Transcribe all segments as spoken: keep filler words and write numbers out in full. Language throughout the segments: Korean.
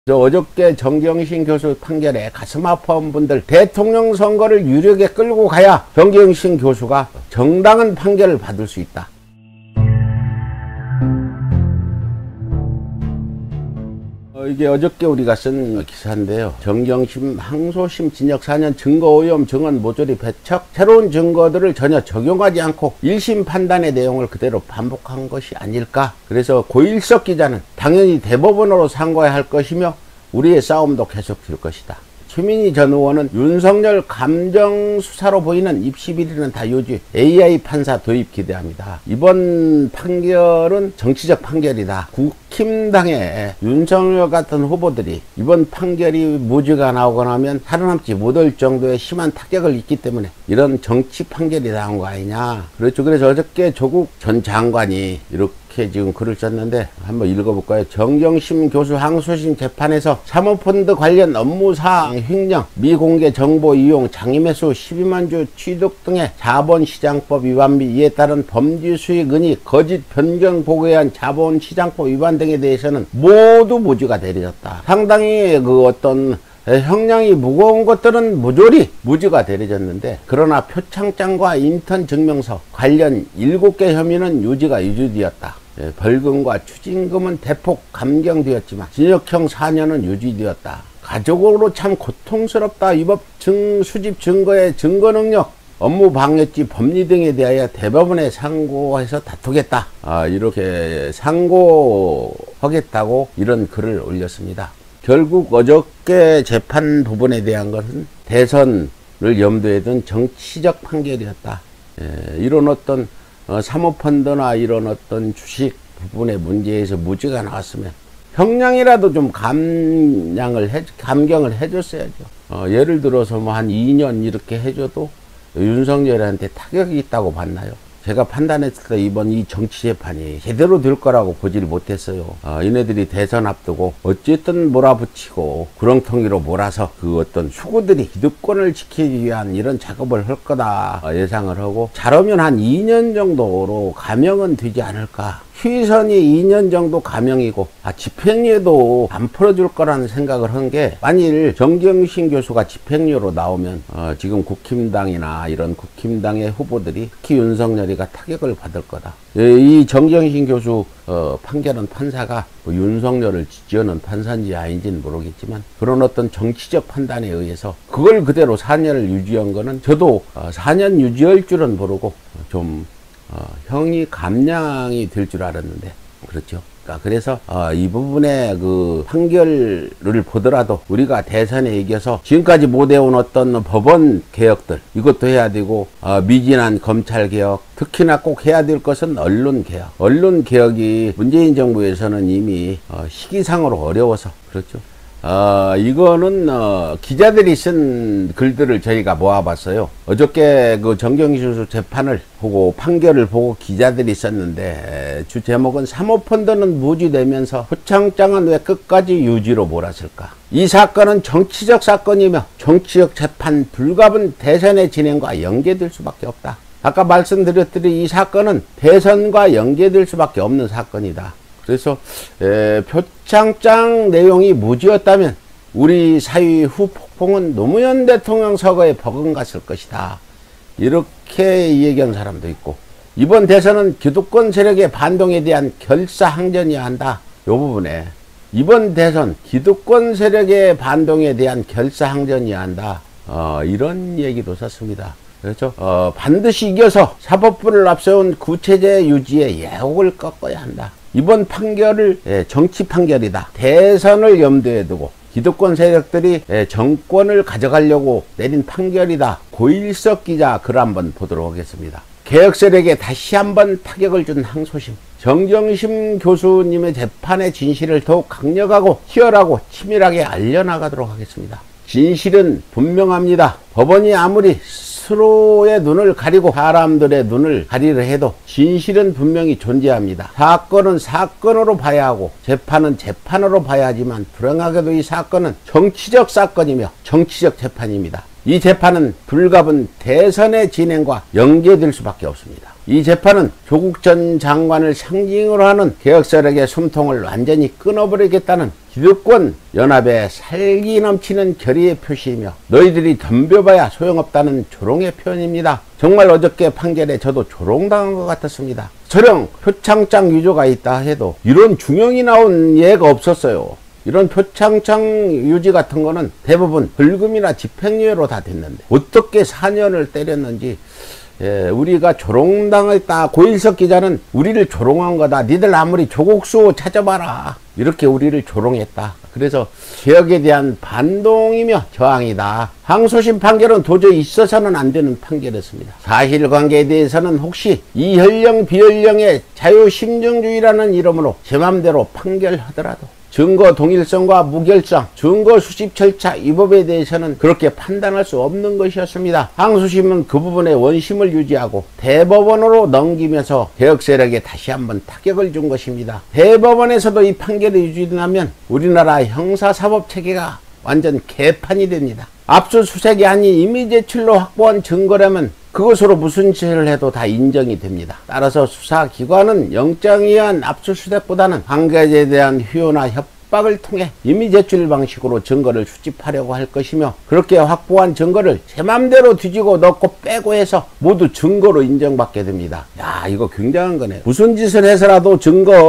어저께 정경심 교수 판결에 가슴 아파온 분들, 대통령 선거를 유력에 끌고 가야 정경심 교수가 정당한 판결을 받을 수 있다. 어, 이게 어저께 우리가 쓴 기사인데요. 정경심 항소심 징역 사 년 증거 오염 증언 모조리 배척, 새로운 증거들을 전혀 적용하지 않고 일 심 판단의 내용을 그대로 반복한 것이 아닐까. 그래서 고일석 기자는 당연히 대법원으로 상고해야 할 것이며 우리의 싸움도 계속될 것이다. 최민희 전 의원은 윤석열 감정 수사로 보이는 입시 비리는 다 유지, 에이아이 판사 도입 기대합니다. 이번 판결은 정치적 판결이다. 국힘당의 윤석열 같은 후보들이 이번 판결이 무죄가 나오거나 하면 살아남지 못할 정도의 심한 타격을 입기 때문에 이런 정치 판결이 나온 거 아니냐. 그렇죠. 그래서 어저께 조국 전 장관이 이렇게 지금 글을 썼는데 한번 읽어볼까요? 정경심 교수 항소심 재판에서 사모펀드 관련 업무사항 횡령, 미공개 정보 이용, 장외매수, 십이만 주 취득 등의 자본시장법 위반 및 이에 따른 범죄 수익 은닉, 거짓 변경 보고에 의한 자본시장법 위반 등에 대해서는 모두 무죄가 내려졌다. 상당히 그 어떤 형량이 무거운 것들은 모조리 무죄가 내려졌는데, 그러나 표창장과 인턴 증명서 관련 일곱 개 혐의는 유죄가 유지되었다. 예, 벌금과 추징금은 대폭 감경되었지만 징역형 사 년은 유지되었다. 가족으로 참 고통스럽다. 위법 증, 수집 증거의 증거 능력, 업무 방해죄, 법리 등에 대하여 대법원에 상고해서 다투겠다. 아, 이렇게 상고하겠다고 이런 글을 올렸습니다. 결국 어저께 재판 부분에 대한 것은 대선을 염두에 둔 정치적 판결이었다. 예, 이런 어떤 어, 사모펀드나 이런 어떤 주식 부분의 문제에서 무죄가 나왔으면 형량이라도 좀 감량을 해, 감경을 해줬어야죠. 어, 예를 들어서 뭐 한 이 년 이렇게 해줘도 윤석열한테 타격이 있다고 봤나요? 제가 판단했을 때 이번 이 정치 재판이 제대로 될 거라고 보질 못했어요. 어, 얘네들이 대선 앞두고 어쨌든 몰아붙이고 구렁텅이로 몰아서 그 어떤 수구들이 기득권을 지키기 위한 이런 작업을 할 거다 예상을 하고, 잘하면 한 이 년 정도로 감형은 되지 않을까. 휴의선이 이 년 정도 감형이고, 아, 집행유예도 안 풀어줄 거라는 생각을 한 게, 만일 정경심 교수가 집행유예로 나오면 어, 지금 국힘당이나 이런 국힘당의 후보들이, 특히 윤석열이가 타격을 받을 거다. 예, 이 정경심 교수 어, 판결은 판사가 뭐 윤석열을 지지하는 판사인지 아닌지는 모르겠지만 그런 어떤 정치적 판단에 의해서 그걸 그대로 사 년을 유지한 거는, 저도 어, 사 년 유지할 줄은 모르고 좀 어, 형이 감량이 될 줄 알았는데, 그렇죠. 그러니까 그래서 어, 이 부분의 그 판결을 보더라도 우리가 대선에 이겨서 지금까지 못 해온 어떤 법원 개혁들, 이것도 해야 되고, 어, 미진한 검찰 개혁, 특히나 꼭 해야 될 것은 언론 개혁. 언론 개혁이 문재인 정부에서는 이미 어, 시기상으로 어려워서, 그렇죠. 어, 이거는, 어, 기자들이 쓴 글들을 저희가 모아봤어요. 어저께 그 정경심 교수 재판을 보고, 판결을 보고 기자들이 썼는데, 주 제목은 사모펀드는 무죄되면서 표창장은 왜 끝까지 유지로 몰았을까? 이 사건은 정치적 사건이며 정치적 재판 불가분 대선의 진행과 연계될 수밖에 없다. 아까 말씀드렸듯이 이 사건은 대선과 연계될 수밖에 없는 사건이다. 그래서 에, 표창장 내용이 무죄였다면 우리 사회 후폭풍은 노무현 대통령 서거에 버금갔을 것이다. 이렇게 얘기한 사람도 있고, 이번 대선은 기득권 세력의 반동에 대한 결사항전이어야 한다. 이 부분에 이번 대선 기득권 세력의 반동에 대한 결사항전이어야 한다. 어, 이런 얘기도 썼습니다. 그렇죠. 어, 반드시 이겨서 사법부를 앞세운 구체제 유지의 예곡을 꺾어야 한다. 이번 판결을 정치 판결이다. 대선을 염두에 두고 기득권 세력들이 정권을 가져가려고 내린 판결이다. 고일석 기자 글 한번 보도록 하겠습니다. 개혁 세력에 다시 한번 타격을 준 항소심. 정경심 교수님의 재판의 진실을 더욱 강력하고 치열하고 치밀하게 알려나가도록 하겠습니다. 진실은 분명합니다. 법원이 아무리 스스로의 눈을 가리고 사람들의 눈을 가리려 해도 진실은 분명히 존재합니다. 사건은 사건으로 봐야 하고 재판은 재판으로 봐야 하지만, 불행하게도 이 사건은 정치적 사건이며 정치적 재판입니다. 이 재판은 불가분 대선의 진행과 연계될 수밖에 없습니다. 이 재판은 조국 전 장관을 상징으로 하는 개혁 세력의 숨통을 완전히 끊어버리겠다는 기득권 연합의 살기 넘치는 결의의 표시이며 너희들이 덤벼봐야 소용없다는 조롱의 표현입니다. 정말 어저께 판결에 저도 조롱당한 것 같았습니다. 설령 표창장 유죄가 있다 해도 이런 중형이 나온 예가 없었어요. 이런 표창장 유지 같은 거는 대부분 벌금이나 집행유예로 다 됐는데 어떻게 사 년을 때렸는지, 예, 우리가 조롱당했다. 고일석 기자는 우리를 조롱한 거다. 니들 아무리 조국수 찾아봐라. 이렇게 우리를 조롱했다. 그래서 개혁에 대한 반동이며 저항이다. 항소심 판결은 도저히 있어서는 안 되는 판결이었습니다. 사실관계에 대해서는 혹시 이현령 비현령의 자유심증주의라는 이름으로 제 맘대로 판결하더라도 증거 동일성과 무결성, 증거 수집 절차 이 법에 대해서는 그렇게 판단할 수 없는 것이었습니다. 항소심은 그 부분에 원심을 유지하고 대법원으로 넘기면서 개혁 세력에 다시 한번 타격을 준 것입니다. 대법원에서도 이 판결이 유지된다면 우리나라 형사사법 체계가 완전 개판이 됩니다. 압수수색이 아닌 임의 제출로 확보한 증거라면 그것으로 무슨 짓을 해도 다 인정이 됩니다. 따라서 수사기관은 영장에 의한 압수수색보다는 관계자에 대한 휴효나 협박을 통해 임의 제출 방식으로 증거를 수집하려고 할 것이며, 그렇게 확보한 증거를 제 맘대로 뒤지고 넣고 빼고 해서 모두 증거로 인정받게 됩니다. 야, 이거 굉장한 거네. 무슨 짓을 해서라도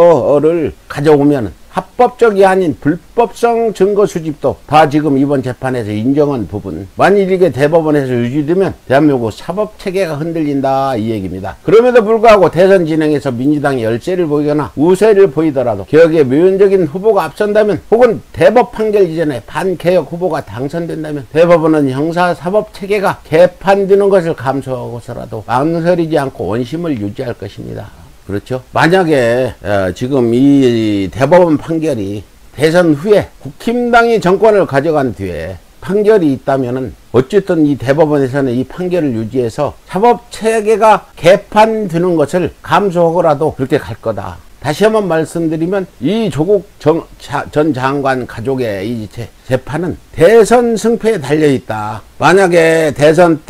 증거를 가져오면 합법적이 아닌 불법성 증거 수집도 다 지금 이번 재판에서 인정한 부분, 만일 이게 대법원에서 유지되면 대한민국 사법체계가 흔들린다 이 얘기입니다. 그럼에도 불구하고 대선 진행에서 민주당이 열세를 보이거나 우세를 보이더라도 개혁의 묘연적인 후보가 앞선다면, 혹은 대법 판결 이전에 반개혁 후보가 당선된다면 대법원은 형사사법체계가 개판되는 것을 감수하고서라도 망설이지 않고 원심을 유지할 것입니다. 그렇죠? 만약에 어, 지금 이 대법원 판결이 대선 후에 국힘당이 정권을 가져간 뒤에 판결이 있다면은 어쨌든 이 대법원에서는 이 판결을 유지해서 사법체계가 개판되는 것을 감수하고라도 그렇게 갈 거다. 다시 한번 말씀드리면 이 조국 정, 자, 전 장관 가족의 이 재, 재판은 대선 승패에 달려있다. 만약에 대선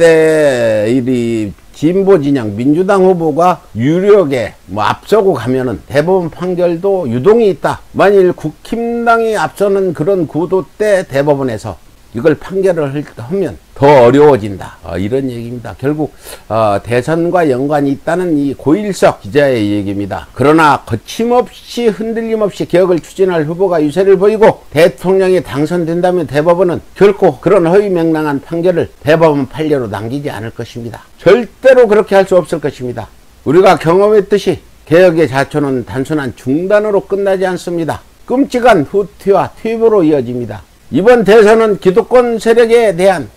때 이 진보 진영 민주당 후보가 유력에 뭐 앞서고 가면은 대법원 판결도 유동이 있다. 만일 국힘당이 앞서는 그런 구도 때 대법원에서 이걸 판결을 하면 더 어려워진다. 어, 이런 얘기입니다. 결국 어, 대선과 연관이 있다는 이 고일석 기자의 얘기입니다. 그러나 거침없이 흔들림 없이 개혁을 추진할 후보가 유세를 보이고 대통령이 당선된다면 대법원은 결코 그런 허위맹랑한 판결을 대법원 판례로 남기지 않을 것입니다. 절대로 그렇게 할 수 없을 것입니다. 우리가 경험했듯이 개혁의 자초는 단순한 중단으로 끝나지 않습니다. 끔찍한 후퇴와 퇴보로 이어집니다. 이번 대선은 기득권 세력에 대한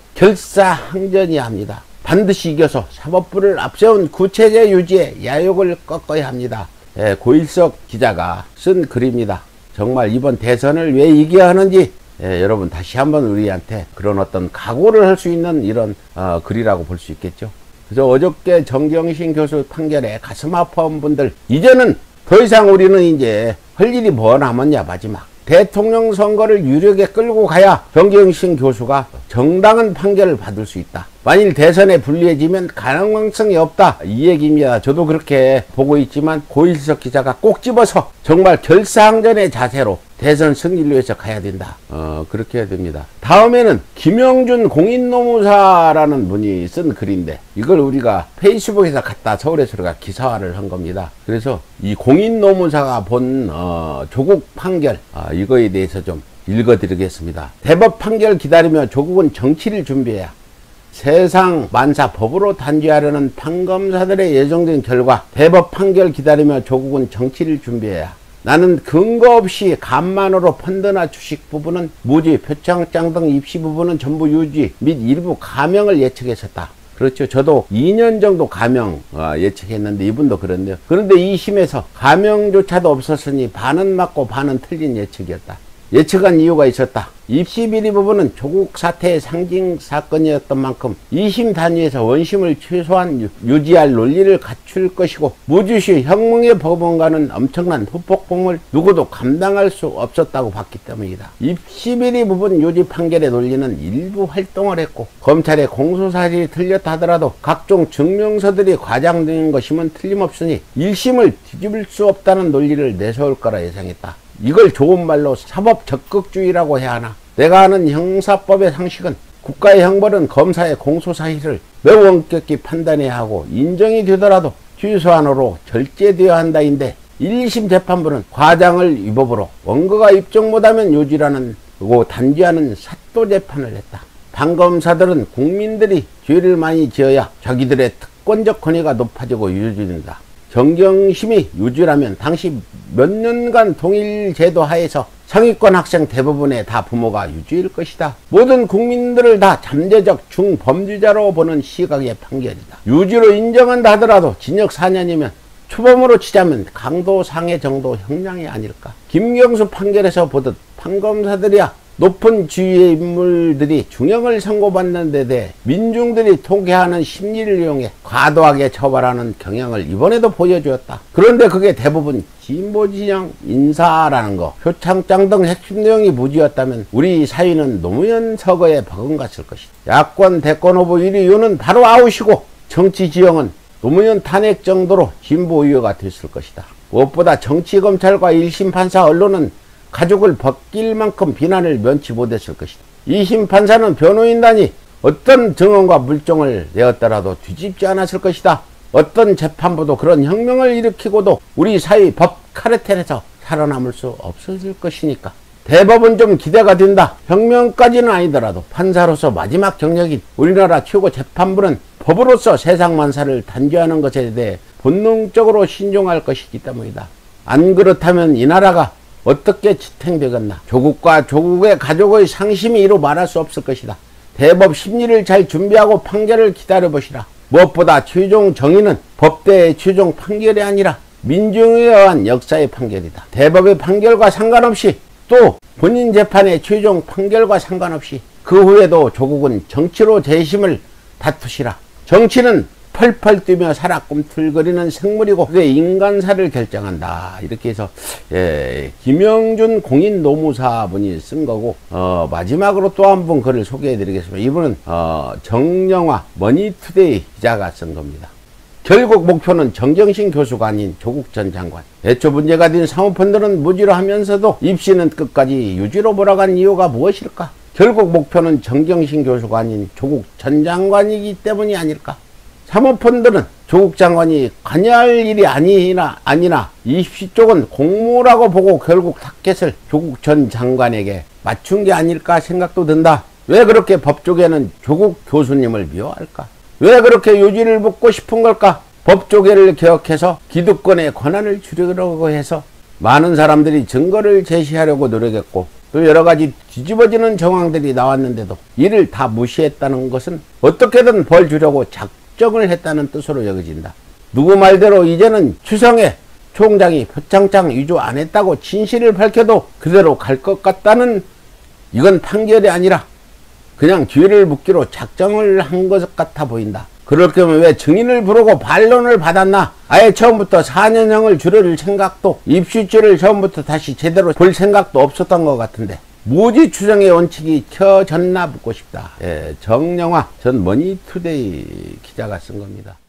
결사항전이야 합니다. 반드시 이겨서 사법부를 앞세운 구체제 유지에 야욕을 꺾어야 합니다. 예, 고일석 기자가 쓴 글입니다. 정말 이번 대선을 왜 이겨야 하는지, 예, 여러분 다시 한번 우리한테 그런 어떤 각오를 할 수 있는 이런 어, 글이라고 볼 수 있겠죠. 그래서 어저께 정경심 교수 판결에 가슴 아파온 분들, 이제는 더 이상 우리는 이제 할 일이 뭐 남았냐. 마지막 대통령 선거를 유력에 끌고 가야 정경심 교수가 정당한 판결을 받을 수 있다. 만일 대선에 불리해지면 가능성이 없다 이 얘기입니다. 저도 그렇게 보고 있지만 고일석 기자가 꼭 집어서 정말 결사항전의 자세로 대선 승리를 위해서 가야 된다. 어, 그렇게 해야 됩니다. 다음에는 김영준 공인노무사라는 분이 쓴 글인데, 이걸 우리가 페이스북에서 갖다 서울에서 우리가 기사화를 한 겁니다. 그래서 이 공인노무사가 본 어, 조국 판결, 어, 이거에 대해서 좀 읽어드리겠습니다. 대법 판결 기다리며 조국은 정치를 준비해야 세상 만사 법으로 단죄하려는 판검사들의 예정된 결과, 대법 판결 기다리며 조국은 정치를 준비해야 나는 근거 없이 간만으로 펀드나 주식 부분은 무지, 표창장 등 입시 부분은 전부 유지 및 일부 감형을 예측했었다. 그렇죠. 저도 이 년 정도 감형 어, 예측했는데 이분도 그런데요. 그런데 이 심에서 감형조차도 없었으니 반은 맞고 반은 틀린 예측이었다. 예측한 이유가 있었다. 입시 비리 부분은 조국 사태의 상징 사건이었던 만큼 이심 단위에서 원심을 최소한 유지할 논리를 갖출 것이고 무주시 형무의 법원과는 엄청난 후폭풍을 누구도 감당할 수 없었다고 봤기 때문이다. 입시 비리 부분 유지 판결의 논리는 일부 활동을 했고 검찰의 공소사실이 틀렸다 하더라도 각종 증명서들이 과장된 것이면 틀림없으니 일심을 뒤집을 수 없다는 논리를 내세울 거라 예상했다. 이걸 좋은 말로 사법 적극주의라고 해야 하나? 내가 아는 형사법의 상식은 국가의 형벌은 검사의 공소사실을 매우 엄격히 판단해야 하고 인정이 되더라도 취소안으로 절제되어야 한다인데 일 심 재판부는 과장을 위법으로 원고가 입증 못하면 유지라는 고 단죄하는 사또 재판을 했다. 판검사들은 국민들이 죄를 많이 지어야 자기들의 특권적 권위가 높아지고 유지된다. 정경심이 유지라면 당시 몇 년간 통일 제도 하에서 상위권 학생 대부분의 다 부모가 유지일 것이다. 모든 국민들을 다 잠재적 중범죄자로 보는 시각의 판결이다. 유지로 인정한다 하더라도 징역 사 년이면 초범으로 치자면 강도 상해 정도 형량이 아닐까. 김경수 판결에서 보듯 판검사들이야 높은 지위의 인물들이 중형을 선고받는 데 대해 민중들이 통쾌하는 심리를 이용해 과도하게 처벌하는 경향을 이번에도 보여주었다. 그런데 그게 대부분 진보진영 인사라는 거, 표창장 등 핵심 내용이 무지였다면 우리 사회는 노무현 서거에 버금갔을 것이다. 야권 대권 후보 일 위 이유는 바로 아웃이고 정치 지형은 노무현 탄핵 정도로 진보 이유가 됐을 것이다. 무엇보다 정치검찰과 일 심 판사 언론은 가족을 벗길 만큼 비난을 면치 못했을 것이다. 이 심 판사는 변호인단이 어떤 증언과 물증을 내었더라도 뒤집지 않았을 것이다. 어떤 재판부도 그런 혁명을 일으키고도 우리 사회 법 카르텔에서 살아남을 수 없었을 것이니까. 대법은 좀 기대가 된다. 혁명까지는 아니더라도 판사로서 마지막 경력인 우리나라 최고 재판부는 법으로서 세상 만사를 단죄하는 것에 대해 본능적으로 신중할 것이기 때문이다. 안 그렇다면 이 나라가 어떻게 지탱되겠나. 조국과 조국의 가족의 상심이 이루 말할 수 없을 것이다. 대법 심리를 잘 준비하고 판결을 기다려보시라. 무엇보다 최종 정의는 법대의 최종 판결이 아니라 민중에 의한 역사의 판결이다. 대법의 판결과 상관없이 또 본인 재판의 최종 판결과 상관없이 그 후에도 조국은 정치로 재심을 다투시라. 정치는 펄펄 뛰며 살아 꿈틀거리는 생물이고 그게 인간사를 결정한다. 이렇게 해서 예, 김영준 공인 노무사분이 쓴 거고 어, 마지막으로 또 한 분 글을 소개해 드리겠습니다. 이분은 어, 정영화 머니투데이 기자가 쓴 겁니다. 결국 목표는 정경심 교수가 아닌 조국 전 장관. 애초 문제가 된 사모펀드는 무지로 하면서도 입시는 끝까지 유지로 몰아간 이유가 무엇일까? 결국 목표는 정경심 교수가 아닌 조국 전 장관이기 때문이 아닐까? 사모펀드는 조국 장관이 관여할 일이 아니나 아니나 입시 쪽은 공모라고 보고 결국 타켓을 조국 전 장관에게 맞춘 게 아닐까 생각도 든다. 왜 그렇게 법 쪽에는 조국 교수님을 미워할까? 왜 그렇게 유지를 묻고 싶은 걸까? 법조계를 개혁해서 기득권의 권한을 줄이려고 해서 많은 사람들이 증거를 제시하려고 노력했고 또 여러가지 뒤집어지는 정황들이 나왔는데도 이를 다 무시했다는 것은 어떻게든 벌 주려고 작정을 했다는 뜻으로 여겨진다. 누구 말대로 이제는 추성해 총장이 표창장 위조 안 했다고 진실을 밝혀도 그대로 갈 것 같다는 이건 판결이 아니라 그냥 뒤를 묶기로 작정을 한 것 같아 보인다. 그럴 거면 왜 증인을 부르고 반론을 받았나? 아예 처음부터 사 년형을 줄여줄 생각도 입시죄를 처음부터 다시 제대로 볼 생각도 없었던 것 같은데 무지 추정의 원칙이 켜졌나 묻고 싶다. 예, 정영화 전 머니투데이 기자가 쓴 겁니다.